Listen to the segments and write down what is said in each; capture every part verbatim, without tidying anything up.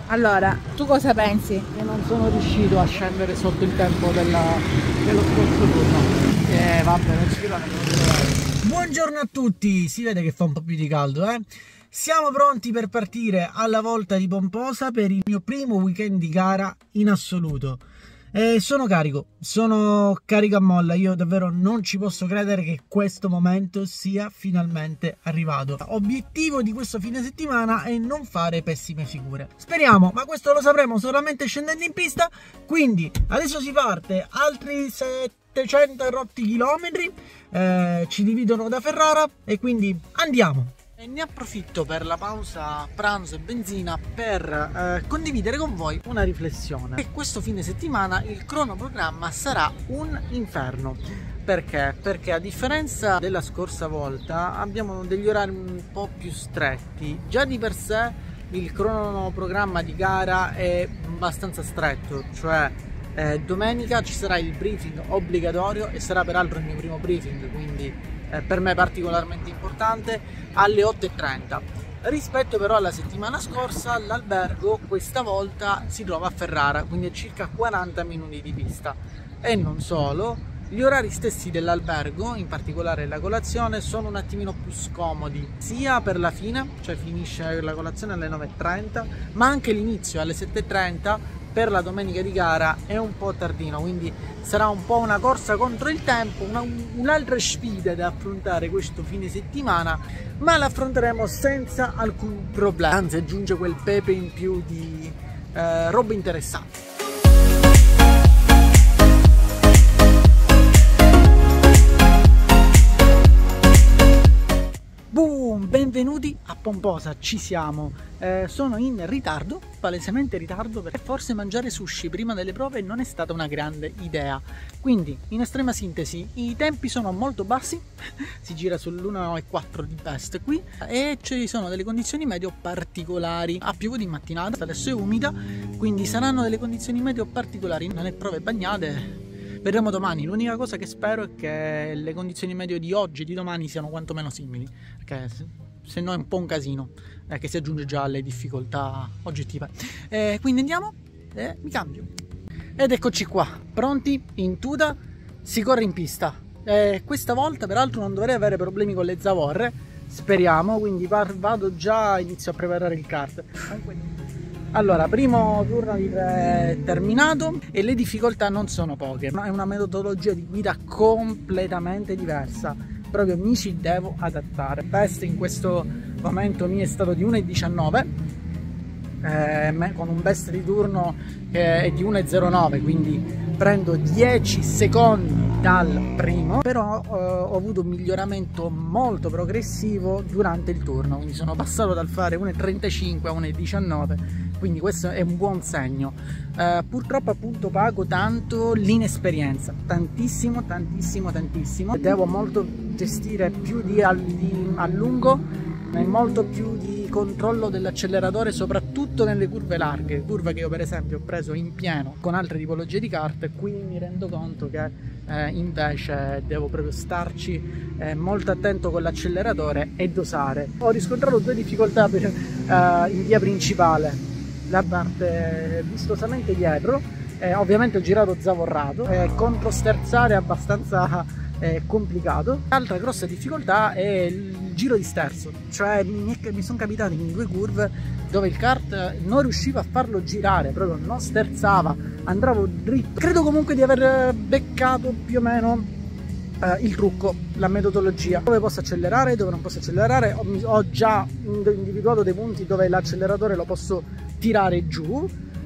Allora, tu cosa pensi? Che non sono riuscito a scendere sotto il tempo della, dello scorso turno. Eh vabbè, non ci credo. Buongiorno a tutti, si vede che fa un po' più di caldo, eh? Siamo pronti per partire alla Volta di Pomposa per il mio primo weekend di gara in assoluto. E sono carico, sono carico a molla, io davvero non ci posso credere che questo momento sia finalmente arrivato. Obiettivo di questo fine settimana è non fare pessime figure. Speriamo, ma questo lo sapremo solamente scendendo in pista, quindi adesso si parte, altri settecento rotti chilometri, eh, ci dividono da Ferrara e quindi andiamo! E ne approfitto per la pausa pranzo e benzina per eh, condividere con voi una riflessione. E questo fine settimana il cronoprogramma sarà un inferno. Perché? Perché a differenza della scorsa volta abbiamo degli orari un po' più stretti. Già di per sé il cronoprogramma di gara è abbastanza stretto, cioè eh, domenica ci sarà il briefing obbligatorio e sarà peraltro il mio primo briefing, quindi Eh, per me particolarmente importante, alle otto e trenta. Rispetto però alla settimana scorsa, l'albergo questa volta si trova a Ferrara, quindi a circa quaranta minuti di pista. E non solo, gli orari stessi dell'albergo, in particolare la colazione, sono un attimino più scomodi, sia per la fine, cioè finisce la colazione alle nove e trenta, ma anche l'inizio alle sette e trenta per la domenica di gara è un po' tardino, quindi sarà un po' una corsa contro il tempo, un'altra sfida da affrontare questo fine settimana, ma l'affronteremo senza alcun problema, anzi aggiunge quel pepe in più di eh, roba interessante. Boom, benvenuti a Pomposa, ci siamo. Eh, sono in ritardo, palesemente in ritardo, perché forse mangiare sushi prima delle prove non è stata una grande idea. Quindi, in estrema sintesi, i tempi sono molto bassi, si gira sull'uno e quattro di best qui, e ci sono delle condizioni meteo particolari. Ha piovuto in mattinata, adesso è umida, quindi saranno delle condizioni meteo particolari, nelle prove bagnate. Vedremo domani. L'unica cosa che spero è che le condizioni meteo di oggi e di domani siano quantomeno simili, perché se, se no è un po' un casino, eh, che si aggiunge già alle difficoltà oggettive. Eh, quindi andiamo e mi cambio. Ed eccoci qua, pronti, in tuta, si corre in pista. Eh, questa volta peraltro non dovrei avere problemi con le zavorre, speriamo, quindi vado già, inizio a preparare il kart. Allora, primo turno di tre terminato e le difficoltà non sono poche, ma è una metodologia di guida completamente diversa, proprio mi ci devo adattare. Il best in questo momento mi è stato di uno e diciannove, eh, con un best di turno che è di uno e zero nove, quindi prendo dieci secondi dal primo, però eh, ho avuto un miglioramento molto progressivo durante il turno, quindi sono passato dal fare uno e trentacinque a uno e diciannove, quindi questo è un buon segno. Uh, purtroppo appunto pago tanto l'inesperienza, tantissimo tantissimo tantissimo, devo molto gestire più di, a, di a lungo e molto più di controllo dell'acceleratore, soprattutto nelle curve larghe, curve che io per esempio ho preso in pieno con altre tipologie di kart. Qui mi rendo conto che eh, invece devo proprio starci eh, molto attento con l'acceleratore e dosare. Ho riscontrato due difficoltà per, eh, in via principale, la parte vistosamente dietro, eh, ovviamente ho girato zavorrato, eh, controsterzare è abbastanza eh, complicato. L'altra grossa difficoltà è il giro di sterzo, cioè mi, mi sono capitati in due curve dove il kart non riusciva a farlo girare, proprio non sterzava, andavo dritto. Credo comunque di aver beccato più o meno eh, il trucco, la metodologia, dove posso accelerare, dove non posso accelerare. Ho, ho già individuato dei punti dove l'acceleratore lo posso tirare giù,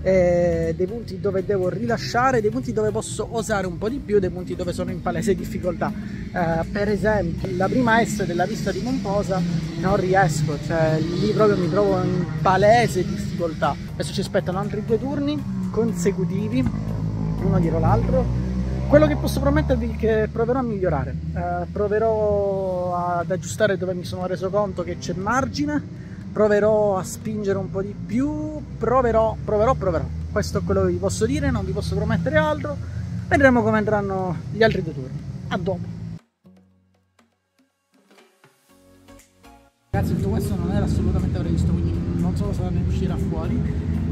eh, dei punti dove devo rilasciare, dei punti dove posso osare un po' di più, dei punti dove sono in palese difficoltà. Eh, per esempio la prima S della pista di Pomposa non riesco, cioè lì proprio mi trovo in palese difficoltà. Adesso ci aspettano altri due turni consecutivi, uno dietro l'altro. Quello che posso promettervi è che proverò a migliorare, eh, proverò ad aggiustare dove mi sono reso conto che c'è margine, proverò a spingere un po' di più, proverò, proverò, proverò. Questo è quello che vi posso dire, non vi posso promettere altro. Vedremo come andranno gli altri due turni. A dopo. Ragazzi, tutto questo non era assolutamente previsto, quindi non so cosa ne uscirà fuori.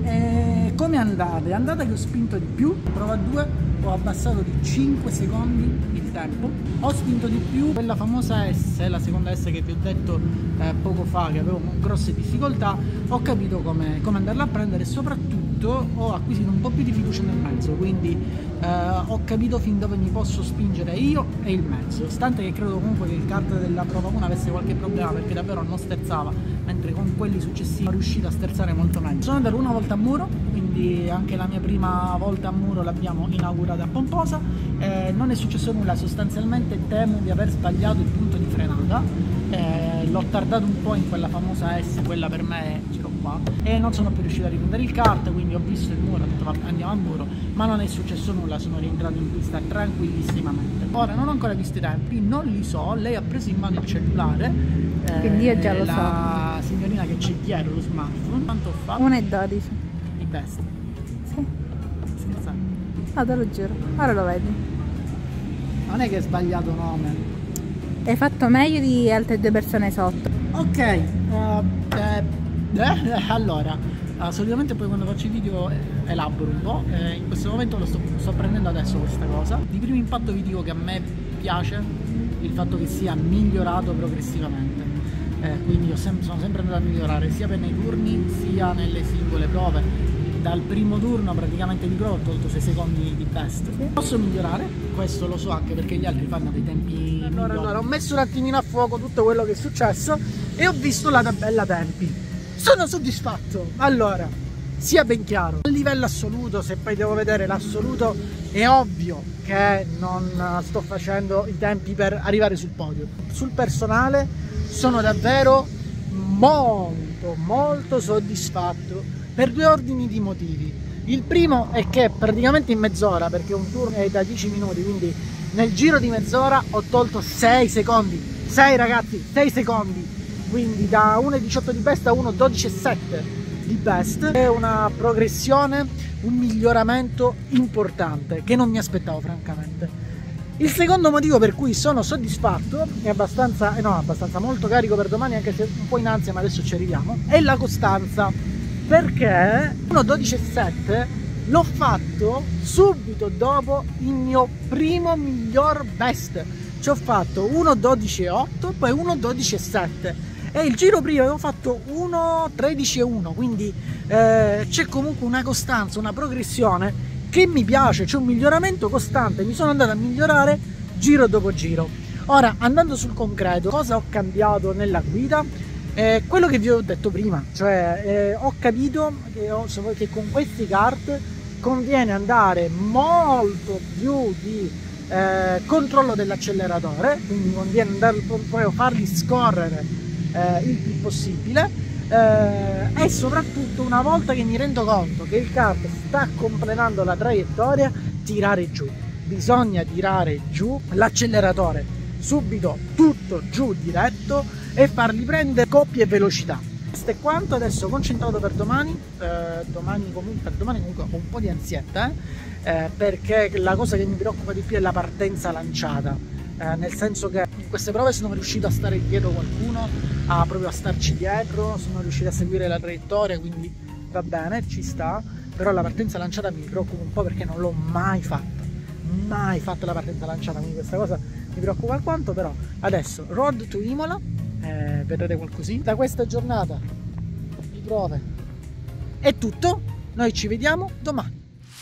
E come andata? È andata che ho spinto di più, prova due, ho abbassato di cinque secondi il tempo, ho spinto di più, quella famosa S, la seconda S che vi ho detto eh, poco fa che avevo grosse difficoltà, ho capito come, come andarla a prendere e soprattutto ho acquisito un po' più di fiducia nel mezzo, quindi eh, ho capito fin dove mi posso spingere io e il mezzo, stante che credo comunque che il kart della prova uno avesse qualche problema perché davvero non sterzava, mentre con quelli successivi sono riuscito a sterzare molto meglio. Sono andato una volta a muro, quindi anche la mia prima volta a muro l'abbiamo inaugurata a Pomposa, eh, non è successo nulla, sostanzialmente temo di aver sbagliato il punto di frenata, eh, l'ho tardato un po' in quella famosa S, quella per me è giro qua, e non sono più riuscito a riprendere il kart, quindi ho visto il muro, ho detto vabbè, andiamo a muro, ma non è successo nulla, sono rientrato in pista tranquillissimamente. Ora non ho ancora visto i tempi, non li so, lei ha preso in mano il cellulare, eh, quindi io già lo la so. La signorina che c'è dietro lo smartphone, quanto ho fatto? uno e dodici. I best. Sì. Scherzate. Ah, te lo giuro. Ora lo vedi. Non è che hai sbagliato nome. Hai fatto meglio di altre due persone sotto. Ok, uh, eh, eh, allora, uh, solitamente poi quando faccio i video eh, elaboro un po', eh, in questo momento lo sto, sto prendendo adesso questa cosa. Di primo impatto vi dico che a me piace il fatto che sia migliorato progressivamente, eh, quindi io sem sono sempre andato a migliorare sia per nei turni sia nelle singole prove. Dal primo turno praticamente di prova ho tolto sei secondi di best. Posso migliorare, questo lo so anche perché gli altri fanno dei tempi allora, allora ho messo un attimino a fuoco tutto quello che è successo e ho visto la tabella tempi. Sono soddisfatto. Allora, sia ben chiaro, a livello assoluto, se poi devo vedere l'assoluto, è ovvio che non sto facendo i tempi per arrivare sul podio. Sul personale sono davvero molto molto soddisfatto per due ordini di motivi. Il primo è che praticamente in mezz'ora, perché un turno è da dieci minuti, quindi nel giro di mezz'ora ho tolto sei secondi, sei ragazzi, sei secondi, quindi da uno e diciotto di best a uno e dodici e sette di best. È una progressione, un miglioramento importante che non mi aspettavo francamente. Il secondo motivo per cui sono soddisfatto è abbastanza, eh no, abbastanza molto carico per domani, anche se un po' in ansia, ma adesso ci arriviamo, è la costanza. Perché uno dodici e sette l'ho fatto subito dopo il mio primo miglior best. Ci ho fatto uno dodici e otto, poi uno dodici e sette e il giro prima avevo fatto uno tredici e uno, quindi eh, c'è comunque una costanza, una progressione che mi piace, c'è un miglioramento costante, mi sono andato a migliorare giro dopo giro. Ora, andando sul concreto, cosa ho cambiato nella guida? Eh, quello che vi ho detto prima, cioè eh, ho capito che, ho, che con questi kart conviene andare molto più di eh, controllo dell'acceleratore, quindi conviene andare proprio farli scorrere eh, il più possibile eh, e soprattutto una volta che mi rendo conto che il kart sta completando la traiettoria, tirare giù, bisogna tirare giù l'acceleratore subito, tutto giù diretto e fargli prendere coppie e velocità. Questo è quanto. Adesso concentrato per domani, eh, domani comunque, per domani comunque ho un po' di ansietta eh, eh, perché la cosa che mi preoccupa di più è la partenza lanciata, eh, nel senso che in queste prove sono riuscito a stare dietro qualcuno, a proprio a starci dietro, sono riuscito a seguire la traiettoria, quindi va bene, ci sta, però la partenza lanciata mi preoccupa un po' perché non l'ho mai fatta, mai fatto la partenza lanciata, quindi questa cosa mi preoccupa alquanto. Però adesso Road to Imola, eh, vedrete qualcosina da questa giornata di prove. È tutto, noi ci vediamo domani.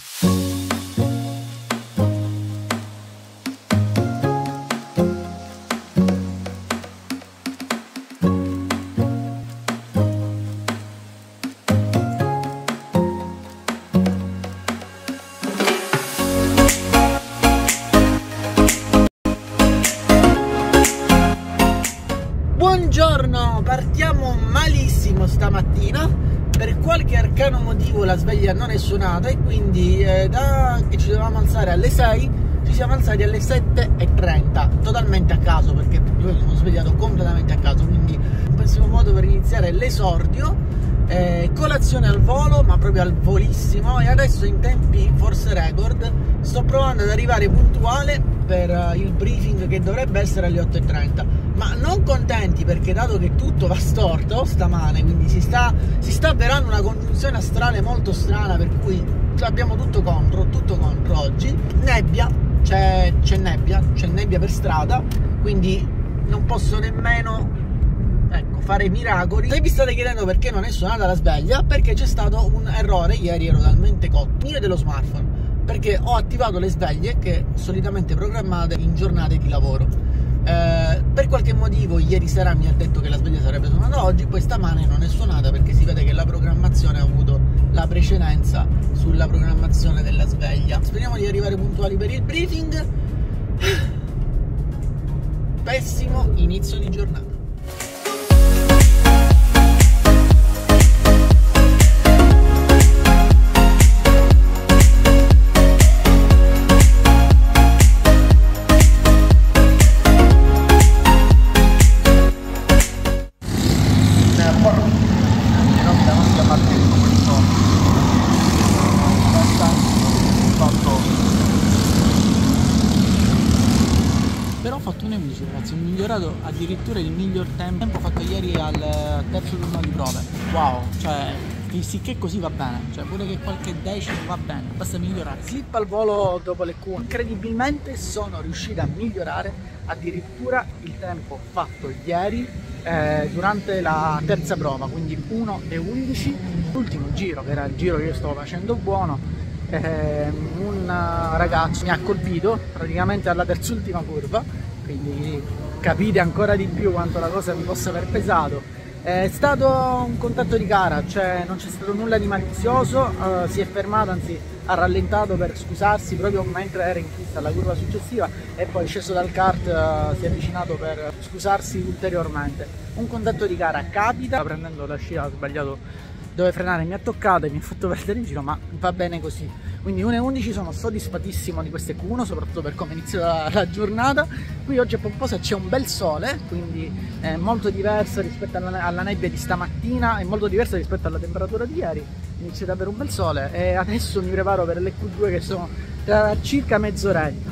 Buongiorno, partiamo malissimo stamattina, per qualche arcano motivo la sveglia non è suonata e quindi eh, da che ci dovevamo alzare alle sei ci siamo alzati alle sette e trenta, totalmente a caso perché io mi sono svegliato completamente a caso, quindi un pessimo modo per iniziare l'esordio. eh, colazione al volo, ma proprio al volissimo, e adesso in tempi forse record sto provando ad arrivare puntuale per uh, il briefing che dovrebbe essere alle otto e trenta, ma non contenti perché dato che tutto va storto stamane, quindi si sta, si sta avverando una congiunzione astrale molto strana, per cui abbiamo tutto contro, tutto contro oggi. Nebbia, c'è nebbia, c'è nebbia per strada, quindi non posso nemmeno, ecco, fare miracoli. Se vi state chiedendo perché non è suonata la sveglia, perché c'è stato un errore, ieri ero talmente cotto, mio dello smartphone, perché ho attivato le sveglie che solitamente programmate in giornate di lavoro. Eh, per qualche motivo ieri sera mi ha detto che la sveglia sarebbe suonata oggi, poi stamane non è suonata perché si vede che la programmazione ha avuto la precedenza sulla programmazione della sveglia. Speriamo di arrivare puntuali per il briefing. Pessimo inizio di giornata. Però ho fatto un undici ragazzi, ho migliorato addirittura il miglior tempo fatto ieri al terzo turno di prove. Wow, cioè sì che così va bene, cioè pure che qualche decimo va bene, basta migliorare. Slip al volo dopo le Q, incredibilmente sono riuscito a migliorare addirittura il tempo fatto ieri eh, durante la terza prova, quindi uno e undici. L'ultimo giro, che era il giro che io stavo facendo buono, Eh, un ragazzo mi ha colpito praticamente alla terz'ultima curva, quindi capite ancora di più quanto la cosa mi possa aver pesato. È stato un contatto di gara, cioè non c'è stato nulla di malizioso, eh, si è fermato, anzi ha rallentato per scusarsi proprio mentre era in pista alla curva successiva, e poi sceso dal kart, eh, si è avvicinato per scusarsi ulteriormente. Un contatto di gara capita, prendendo la scia ha sbagliato dove frenare, mi ha toccato e mi ha fatto perdere il giro, ma va bene così. Quindi uno e undici, sono soddisfattissimo di queste Q uno, soprattutto per come inizia la, la giornata. Qui oggi a Pomposa c'è un bel sole, quindi è molto diverso rispetto alla, alla nebbia di stamattina, è molto diverso rispetto alla temperatura di ieri. Inizia ad avere un bel sole e adesso mi preparo per le Q due che sono tra circa mezz'oretta.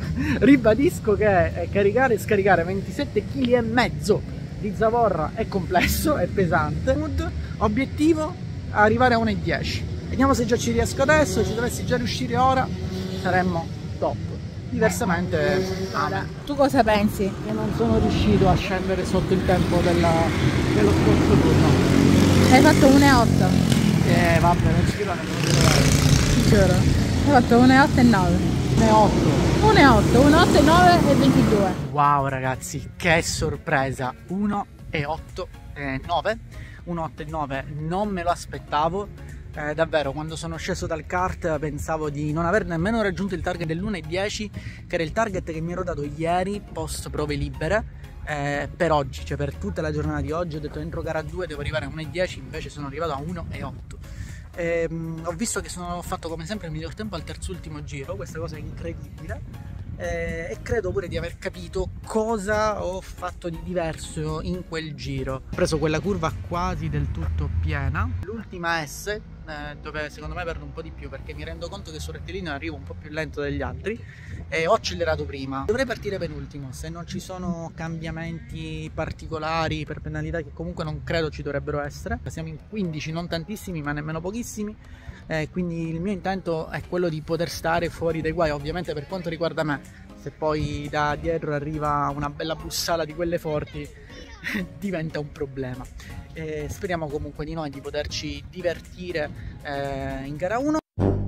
Ribadisco che caricare e scaricare ventisette chili e mezzo di zavorra è complesso, è pesante. Obiettivo arrivare a uno e dieci. Vediamo se già ci riesco adesso. Se dovessi già riuscire ora saremmo top, diversamente Allora, tu cosa pensi? io non sono riuscito a scendere sotto il tempo della, dello scorso turno. Hai fatto uno e otto. Eh vabbè, non ci credo nemmeno. Giuro. Hai fatto uno e otto e nove. uno e otto. uno e otto, uno e otto e nove e ventidue. Wow ragazzi, che sorpresa. uno e otto e nove. uno e otto e nove non me lo aspettavo. Eh, davvero, quando sono sceso dal kart pensavo di non aver nemmeno raggiunto il target dell'uno e dieci, che era il target che mi ero dato ieri post prove libere, eh, per oggi, cioè per tutta la giornata di oggi. Ho detto entro gara due devo arrivare a uno e dieci, invece sono arrivato a uno e otto. Eh, ho visto che sono, ho fatto come sempre il miglior tempo al terzultimo giro, questa cosa è incredibile. Eh, e credo pure di aver capito cosa ho fatto di diverso in quel giro. Ho preso quella curva quasi del tutto piena, l'ultima S, eh, dove secondo me perdo un po' di più perché mi rendo conto che sul rettilineo arrivo un po' più lento degli altri e ho accelerato prima. Dovrei partire penultimo se non ci sono cambiamenti particolari per penalità, che comunque non credo ci dovrebbero essere. Siamo in quindici, non tantissimi ma nemmeno pochissimi. Eh, quindi il mio intento è quello di poter stare fuori dai guai. Ovviamente per quanto riguarda me, se poi da dietro arriva una bella bussala di quelle forti diventa un problema. Eh, speriamo comunque di noi di poterci divertire eh, in gara uno.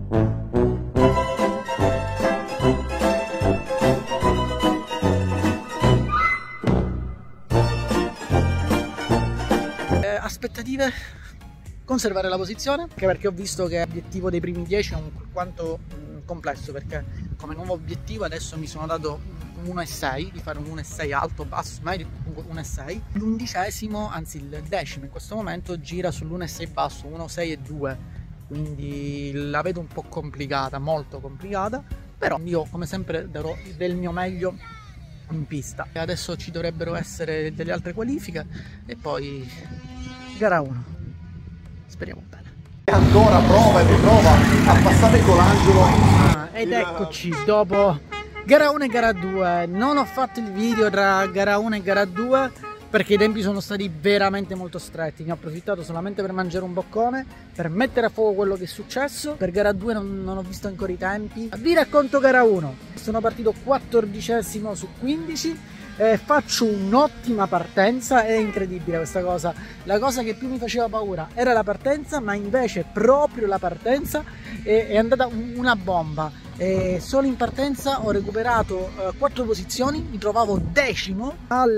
Eh, aspettative: conservare la posizione, anche perché ho visto che l'obiettivo dei primi dieci è un quanto mh, complesso, perché come nuovo obiettivo adesso mi sono dato uno e sei, di fare un uno e sei alto, basso, mai uno e sei. L'undicesimo, anzi il decimo in questo momento, gira sull'uno e sei basso, uno e sei e due, quindi la vedo un po' complicata, molto complicata, però io come sempre darò del mio meglio in pista. E adesso ci dovrebbero essere delle altre qualifiche e poi gara uno. speriamo bene. Ancora prova e riprova a passare con l'angolo. Ah, ed eccoci dopo gara uno e gara due. Non ho fatto il video tra gara uno e gara due perché i tempi sono stati veramente molto stretti. Ne ho approfittato solamente per mangiare un boccone, per mettere a fuoco quello che è successo. Per gara due non, non ho visto ancora i tempi. Vi racconto gara uno. Sono partito quattordicesimo su quindici. Eh, faccio un'ottima partenza, è incredibile questa cosa. La cosa che più mi faceva paura era la partenza, ma invece proprio la partenza è, è andata una bomba. Eh, solo in partenza ho recuperato eh, quattro posizioni, mi trovavo decimo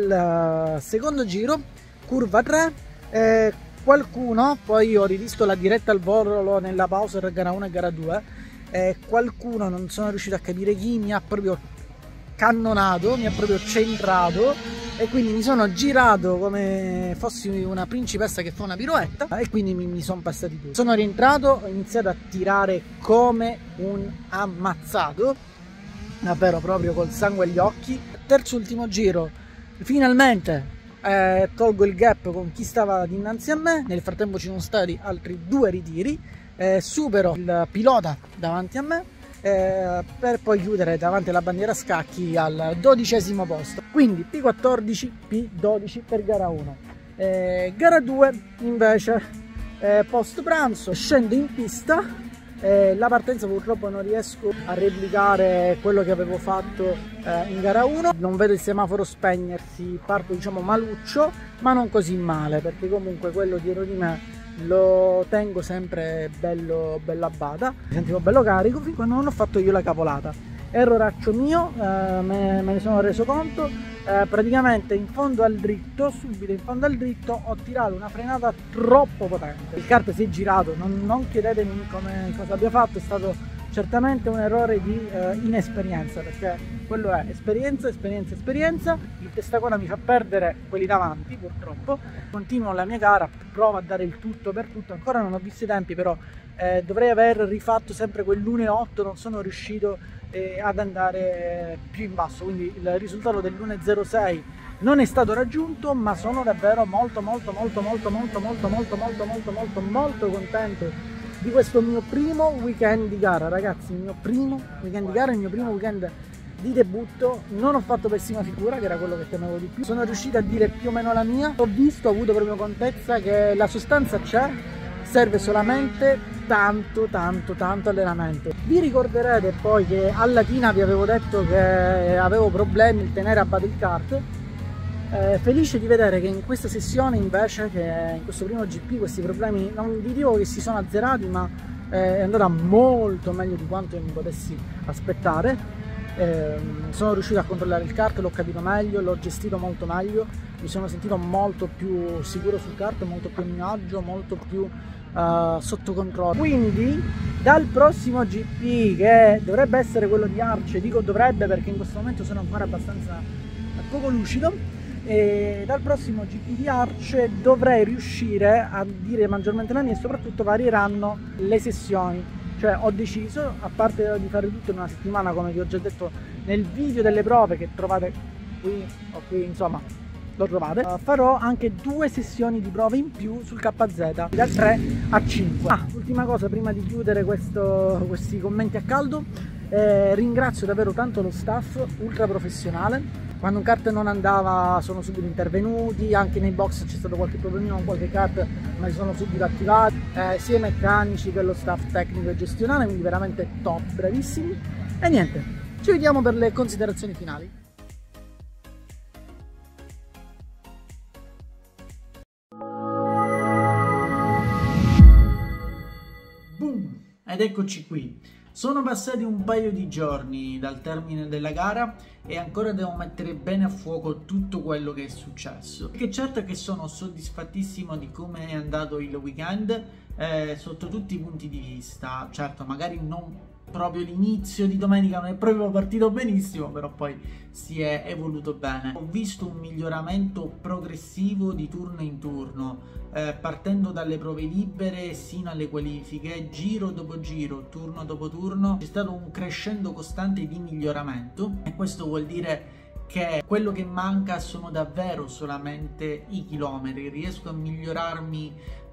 al uh, secondo giro, curva tre. Eh, qualcuno, poi ho rivisto la diretta al volo nella pausa tra gara uno e gara due, eh, qualcuno, non sono riuscito a capire chi, mi ha proprio cannonato, mi ha proprio centrato e quindi mi sono girato come fossi una principessa che fa una piroetta e quindi mi, mi sono passati tutti. Sono rientrato, ho iniziato a tirare come un ammazzato, davvero proprio col sangue agli occhi. Terzo ultimo giro, finalmente eh, tolgo il gap con chi stava dinanzi a me. Nel frattempo ci sono stati altri due ritiri, eh, supero il pilota davanti a me, Eh, per poi chiudere davanti alla bandiera scacchi al dodicesimo posto. Quindi P quattordici, P dodici per gara uno. Eh, gara due invece eh, post pranzo scendo in pista. Eh, la partenza purtroppo non riesco a replicare quello che avevo fatto eh, in gara uno. Non vedo il semaforo spegnersi, parto diciamo maluccio, ma non così male, perché comunque quello dietro di me lo tengo sempre bello, bello a bada. Mi sentivo bello carico fin quando non ho fatto io la cavolata. Erroraccio mio, eh, me, me ne sono reso conto. Eh, praticamente in fondo al dritto, subito in fondo al dritto, ho tirato una frenata troppo potente. Il kart si è girato, non, non chiedetemi come, cosa abbia fatto, è stato certamente un errore di eh, inesperienza, perché quello è esperienza, esperienza, esperienza. Il testacona mi fa perdere quelli davanti, purtroppo. Continuo la mia gara, provo a dare il tutto per tutto, ancora non ho visto i tempi, però eh, dovrei aver rifatto sempre quell'uno e otto, non sono riuscito eh, ad andare più in basso, quindi il risultato dell'uno e zero sei non è stato raggiunto, ma sono davvero molto molto molto molto molto molto molto molto molto molto molto contento di questo mio primo weekend di gara, ragazzi. Il mio primo weekend di gara, il mio primo weekend di debutto. Non ho fatto pessima figura, che era quello che temevo di più. Sono riuscito a dire più o meno la mia. Ho visto, ho avuto proprio contezza che la sostanza c'è, serve solamente tanto tanto tanto allenamento. Vi ricorderete poi che a Latina vi avevo detto che avevo problemi nel tenere a bada il kart. Eh, felice di vedere che in questa sessione invece, che in questo primo G P, questi problemi non vi dico che si sono azzerati, ma eh, è andata molto meglio di quanto io mi potessi aspettare. Eh, sono riuscito a controllare il kart, l'ho capito meglio, l'ho gestito molto meglio, mi sono sentito molto più sicuro sul kart, molto più a mio agio, molto più uh, sotto controllo. Quindi dal prossimo G P, che dovrebbe essere quello di Arce, dico dovrebbe perché in questo momento sono ancora abbastanza poco lucido, e dal prossimo G P di Arce dovrei riuscire a dire maggiormente la mia, e soprattutto varieranno le sessioni. Cioè ho deciso, a parte di fare tutto in una settimana come vi ho già detto nel video delle prove che trovate qui o qui, insomma lo trovate, uh, farò anche due sessioni di prove in più sul K Z dal tre a cinque. Ah, ultima cosa prima di chiudere questo, questi commenti a caldo, eh, ringrazio davvero tanto lo staff ultra professionale. Quando un kart non andava sono subito intervenuti, anche nei box c'è stato qualche problemino con qualche kart, ma si sono subito attivati, eh, sia i meccanici che lo staff tecnico e gestionale, quindi veramente top, bravissimi. E niente, ci vediamo per le considerazioni finali. Boom! Ed eccoci qui. Sono passati un paio di giorni dal termine della gara e ancora devo mettere bene a fuoco tutto quello che è successo. Perché certo è che sono soddisfattissimo di come è andato il weekend eh, sotto tutti i punti di vista. Certo, magari non proprio l'inizio di domenica non è proprio partito benissimo, però poi si è evoluto bene. Ho visto un miglioramento progressivo di turno in turno, eh, partendo dalle prove libere sino alle qualifiche, giro dopo giro, turno dopo turno. C'è stato un crescendo costante di miglioramento, e questo vuol dire che quello che manca sono davvero solamente i chilometri. Riesco a migliorarmi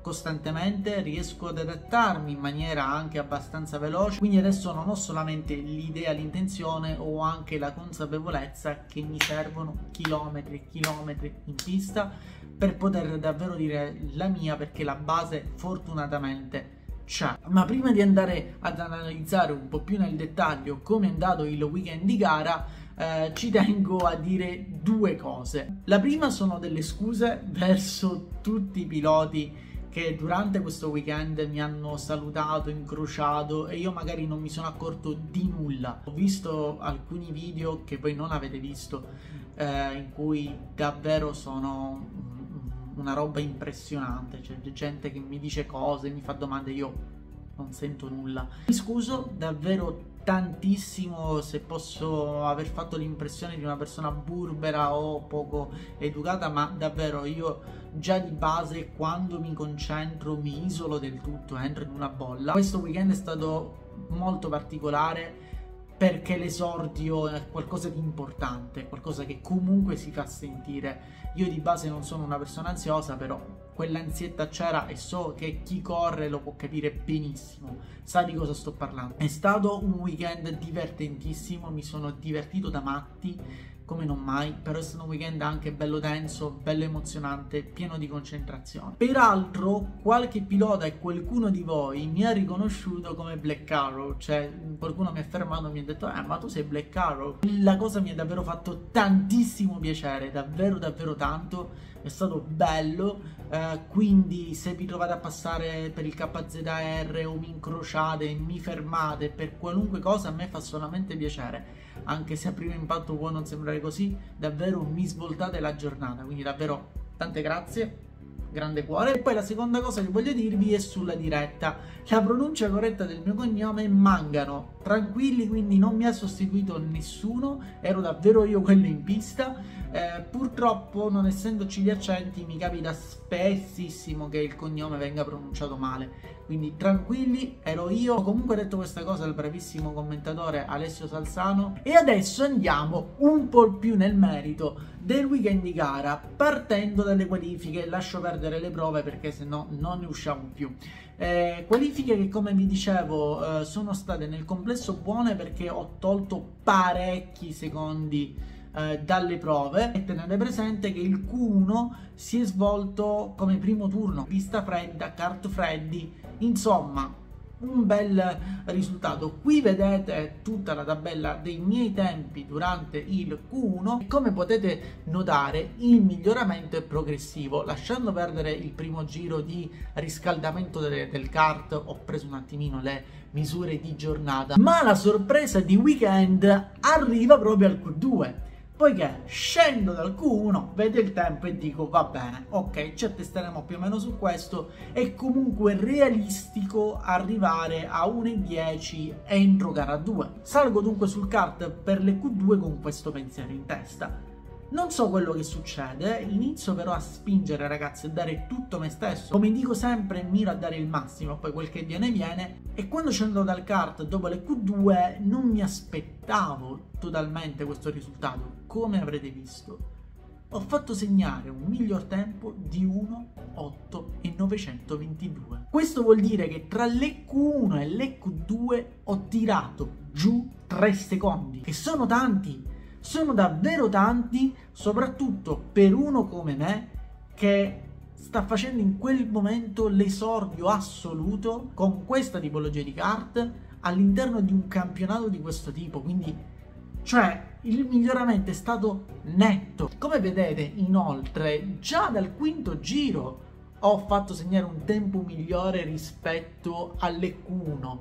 costantemente, riesco ad adattarmi in maniera anche abbastanza veloce, quindi adesso non ho solamente l'idea, l'intenzione, ho anche la consapevolezza che mi servono chilometri e chilometri in pista per poter davvero dire la mia, perché la base fortunatamente c'è. Ma prima di andare ad analizzare un po' più nel dettaglio come è andato il weekend di gara, eh, ci tengo a dire due cose. La prima sono delle scuse verso tutti i piloti che durante questo weekend mi hanno salutato, incrociato e io magari non mi sono accorto di nulla. Ho visto alcuni video che voi non avete visto, eh, in cui davvero sono una roba impressionante, c'è gente che mi dice cose, mi fa domande, io non sento nulla. Mi scuso davvero tantissimo se posso aver fatto l'impressione di una persona burbera o poco educata, ma davvero io già di base quando mi concentro mi isolo del tutto, entro in una bolla. Questo weekend è stato molto particolare perché l'esordio è qualcosa di importante, qualcosa che comunque si fa sentire. Io di base non sono una persona ansiosa, però quell'ansietta c'era e so che chi corre lo può capire benissimo, sa di cosa sto parlando. È stato un weekend divertentissimo, mi sono divertito da matti come non mai, però è stato un weekend anche bello denso, bello emozionante, pieno di concentrazione. Peraltro qualche pilota e qualcuno di voi mi ha riconosciuto come Black Arrow, cioè qualcuno mi ha fermato e mi ha detto eh ma tu sei Black Arrow. La cosa mi ha davvero fatto tantissimo piacere, davvero davvero tanto, è stato bello, eh, quindi se vi trovate a passare per il K Z R o mi incrociate, mi fermate per qualunque cosa, a me fa solamente piacere, anche se a primo impatto può non sembrare così, davvero mi svoltate la giornata, quindi davvero tante grazie, grande cuore. E poi la seconda cosa che voglio dirvi è sulla diretta. La pronuncia corretta del mio cognome è Mangano, tranquilli, quindi non mi ha sostituito nessuno, ero davvero io quello in pista. Eh, purtroppo, non essendoci gli accenti, mi capita spessissimo che il cognome venga pronunciato male, quindi tranquilli, ero io. Comunque, detto questa cosa, il bravissimo commentatore Alessio Salzano. E adesso andiamo un po' più nel merito del weekend di gara, partendo dalle qualifiche. Lascio perdere le prove perché se no non ne usciamo più. Eh, qualifiche che, come vi dicevo, eh, sono state nel complesso buone perché ho tolto parecchi secondi eh, dalle prove. E tenete presente che il Q uno si è svolto come primo turno, pista fredda, kart freddi, insomma un bel risultato. Qui vedete tutta la tabella dei miei tempi durante il Q uno e come potete notare il miglioramento è progressivo. Lasciando perdere il primo giro di riscaldamento del, del kart, ho preso un attimino le misure di giornata, ma la sorpresa di weekend arriva proprio al Q due, poiché scendo dal Q uno, vedo il tempo e dico va bene, ok, ci attesteremo più o meno su questo, è comunque realistico arrivare a uno e dieci entro gara due. Salgo dunque sul kart per le Q due con questo pensiero in testa. Non so quello che succede, inizio però a spingere, ragazzi, a dare tutto me stesso. Come dico sempre, miro a dare il massimo, poi quel che viene viene. E quando scendo dal kart dopo le Q due non mi aspettavo totalmente questo risultato. Come avrete visto, ho fatto segnare un miglior tempo di uno otto e novecentoventidue. Questo vuol dire che tra le Q uno e le Q due ho tirato giù tre secondi, che sono tanti. Sono davvero tanti, soprattutto per uno come me che sta facendo in quel momento l'esordio assoluto con questa tipologia di kart all'interno di un campionato di questo tipo. Quindi, cioè, il miglioramento è stato netto. Come vedete, inoltre, già dal quinto giro ho fatto segnare un tempo migliore rispetto alle Q uno.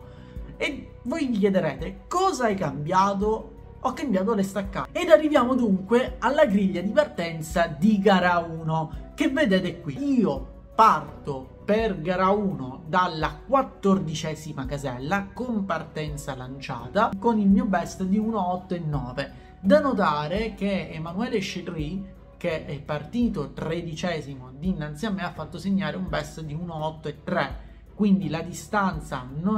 E voi vi chiederete, cosa hai cambiato? Ho cambiato le staccate. Ed arriviamo dunque alla griglia di partenza di gara uno, che vedete qui. Io parto per gara uno dalla quattordicesima casella con partenza lanciata con il mio best di uno otto e nove. Da notare che Emanuele Chetry, che è partito tredicesimo dinanzi a me, ha fatto segnare un best di uno otto e tre, quindi la distanza non è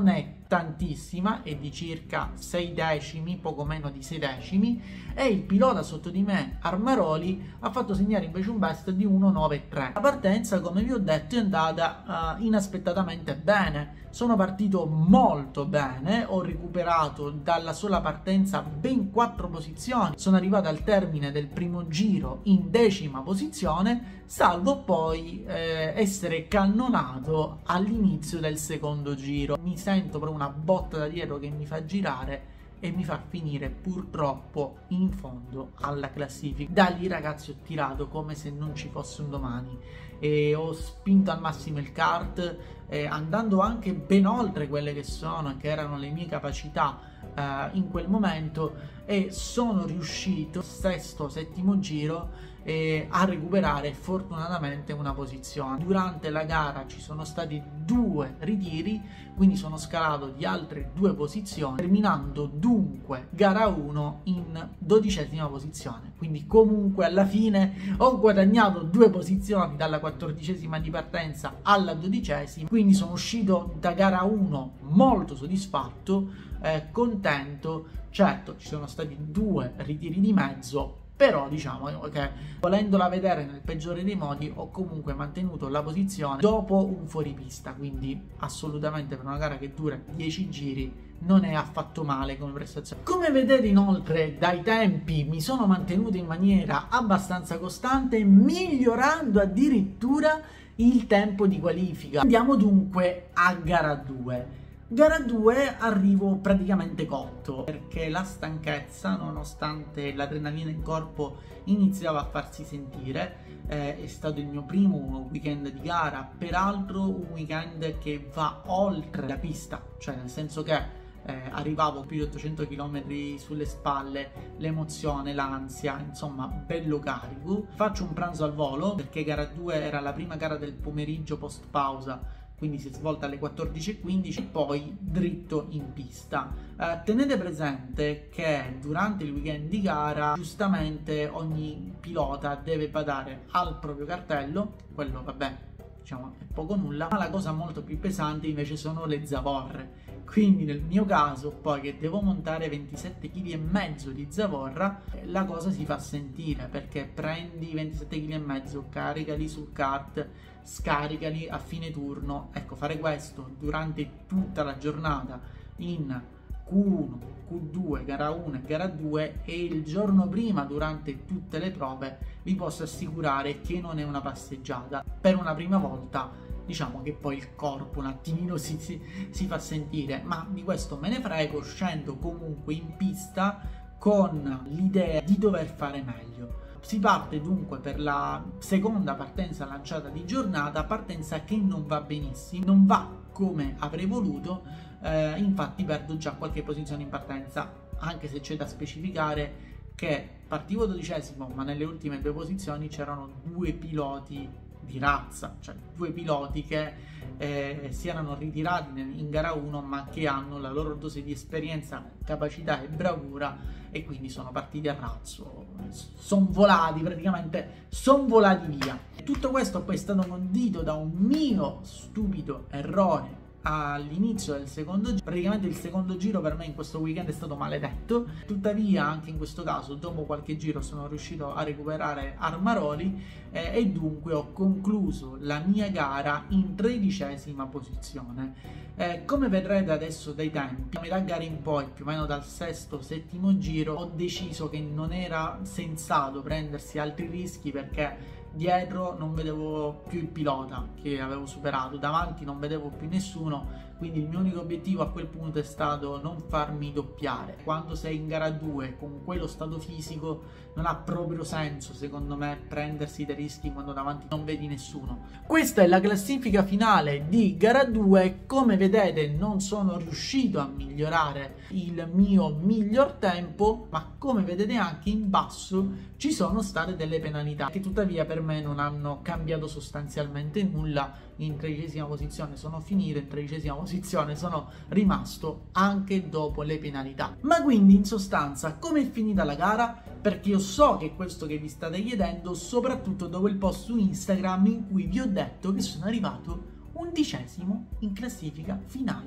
tantissima, è di circa sei decimi, poco meno di sei decimi, e il pilota sotto di me, Armaroli, ha fatto segnare invece un best di uno nove tre. La partenza, come vi ho detto, è andata uh, inaspettatamente bene. Sono partito molto bene, ho recuperato dalla sola partenza ben quattro posizioni, sono arrivato al termine del primo giro in decima posizione, salvo poi eh, essere cannonato all'inizio del secondo giro. Mi sento proprio una botta da dietro che mi fa girare e mi fa finire purtroppo in fondo alla classifica. Da lì, ragazzi, ho tirato come se non ci fosse un domani e ho spinto al massimo il kart, eh, andando anche ben oltre quelle che sono che erano le mie capacità eh, in quel momento, e sono riuscito sesto settimo giro eh, a recuperare fortunatamente una posizione. Durante la gara ci sono stati due ritiri, quindi sono scalato di altre due posizioni, terminando dunque gara uno in dodicesima posizione. Quindi comunque alla fine ho guadagnato due posizioni dalla quattordicesima di partenza alla dodicesima, quindi sono uscito da gara uno molto soddisfatto, eh, contento. Certo, ci sono stati due ritiri di mezzo, però diciamo che volendola vedere nel peggiore dei modi ho comunque mantenuto la posizione dopo un fuoripista, quindi assolutamente per una gara che dura dieci giri non è affatto male come prestazione. Come vedete inoltre dai tempi mi sono mantenuto in maniera abbastanza costante, migliorando addirittura il tempo di qualifica. Andiamo dunque a gara due. Gara due arrivo praticamente cotto, perché la stanchezza, nonostante l'adrenalina in corpo iniziava a farsi sentire, eh, è stato il mio primo weekend di gara, peraltro un weekend che va oltre la pista, cioè nel senso che eh, arrivavo più di ottocento chilometri sulle spalle, l'emozione, l'ansia, insomma bello carico. Faccio un pranzo al volo, perché gara due era la prima gara del pomeriggio post pausa, quindi si è svolta alle quattordici e quindici, e poi dritto in pista. Eh, tenete presente che durante il weekend di gara giustamente ogni pilota deve badare al proprio cartello, quello vabbè diciamo è poco nulla, ma la cosa molto più pesante invece sono le zavorre. Quindi nel mio caso, poi che devo montare ventisette chili e mezzo di zavorra, la cosa si fa sentire, perché prendi ventisette chili e mezzo, caricali sul kart, scaricali a fine turno. Ecco, fare questo durante tutta la giornata in Q uno, Q due, gara uno e gara due, e il giorno prima durante tutte le prove, vi posso assicurare che non è una passeggiata. Per una prima volta diciamo che poi il corpo un attimino si, si, si fa sentire, ma di questo me ne frego, scendo comunque in pista con l'idea di dover fare meglio. Si parte dunque per la seconda partenza lanciata di giornata, partenza che non va benissimo, non va come avrei voluto, eh, infatti perdo già qualche posizione in partenza, anche se c'è da specificare che partivo dodicesimo, ma nelle ultime due posizioni c'erano due piloti di razza, cioè due piloti che eh, si erano ritirati in gara uno, ma che hanno la loro dose di esperienza, capacità e bravura, e quindi sono partiti a razzo, sono volati praticamente, sono volati via. Tutto questo poi è stato condito da un mio stupido errore all'inizio del secondo giro. Praticamente il secondo giro per me in questo weekend è stato maledetto, tuttavia anche in questo caso dopo qualche giro sono riuscito a recuperare Armaroli eh, e dunque ho concluso la mia gara in tredicesima posizione. Eh, come vedrete adesso dai tempi, a metà gara in poi, più o meno dal sesto settimo giro, ho deciso che non era sensato prendersi altri rischi, perché dietro non vedevo più il pilota che avevo superato, davanti non vedevo più nessuno, quindi il mio unico obiettivo a quel punto è stato non farmi doppiare. Quando sei in gara due con quello stato fisico non ha proprio senso, secondo me, prendersi dei rischi quando davanti non vedi nessuno. Questa è la classifica finale di gara due. Come vedete non sono riuscito a migliorare il mio miglior tempo, ma come vedete anche in basso ci sono state delle penalità che tuttavia per me non hanno cambiato sostanzialmente nulla. In tredicesima posizione sono finito, in tredicesima posizione sono rimasto anche dopo le penalità. Ma quindi in sostanza come è finita la gara? Perché io so che è questo che vi state chiedendo, soprattutto dopo il post su Instagram in cui vi ho detto che sono arrivato undicesimo in classifica finale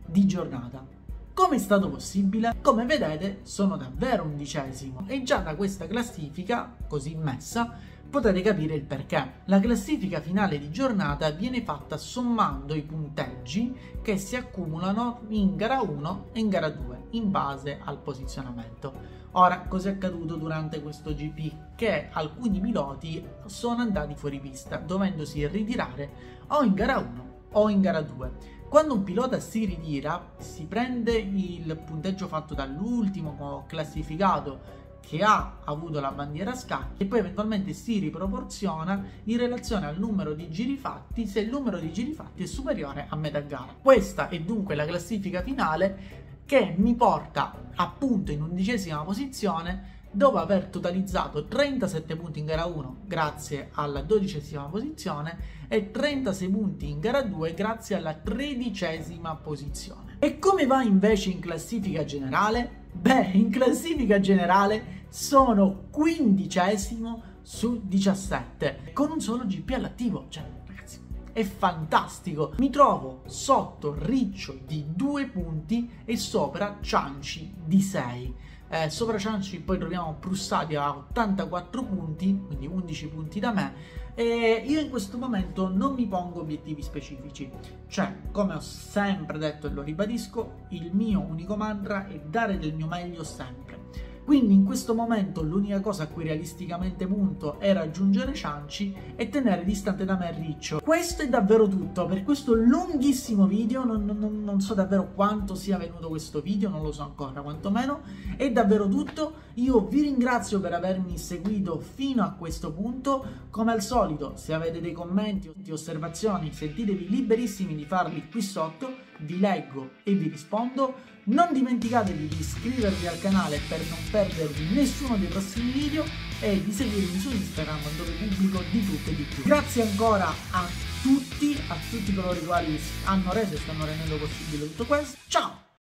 di giornata. Come è stato possibile? Come vedete sono davvero undicesimo e già da questa classifica così messa potete capire il perché. La classifica finale di giornata viene fatta sommando i punteggi che si accumulano in gara uno e in gara due in base al posizionamento. Ora, cosa è accaduto durante questo G P? Che alcuni piloti sono andati fuori pista, dovendosi ritirare o in gara uno o in gara due. Quando un pilota si ritira, si prende il punteggio fatto dall'ultimo classificato che ha avuto la bandiera a scacchi e poi eventualmente si riproporziona in relazione al numero di giri fatti se il numero di giri fatti è superiore a metà gara. Questa è dunque la classifica finale che mi porta appunto in undicesima posizione dopo aver totalizzato trentasette punti in gara uno grazie alla dodicesima posizione e trentasei punti in gara due grazie alla tredicesima posizione. E come va invece in classifica generale? Beh, in classifica generale sono quindicesimo su diciassette con un solo G P all'attivo, cioè ragazzi è fantastico. Mi trovo sotto Riccio di due punti e sopra Cianci di sei. Eh, sopra Cianci poi troviamo Prussati a ottantaquattro punti, quindi undici punti da me, e io in questo momento non mi pongo obiettivi specifici, cioè come ho sempre detto e lo ribadisco, il mio unico mantra è dare del mio meglio sempre. Quindi in questo momento l'unica cosa a cui realisticamente punto è raggiungere Cianci e tenere distante da me Riccio. Questo è davvero tutto per questo lunghissimo video, non, non, non so davvero quanto sia venuto questo video, non lo so ancora quantomeno, è davvero tutto. Io vi ringrazio per avermi seguito fino a questo punto, come al solito se avete dei commenti o di osservazioni sentitevi liberissimi di farli qui sotto, vi leggo e vi rispondo. Non dimenticatevi di iscrivervi al canale per non perdervi nessuno dei prossimi video e di seguirmi su Instagram dove pubblico di tutto e di più. Grazie ancora a tutti, a tutti coloro i quali hanno reso e stanno rendendo possibile tutto questo. Ciao!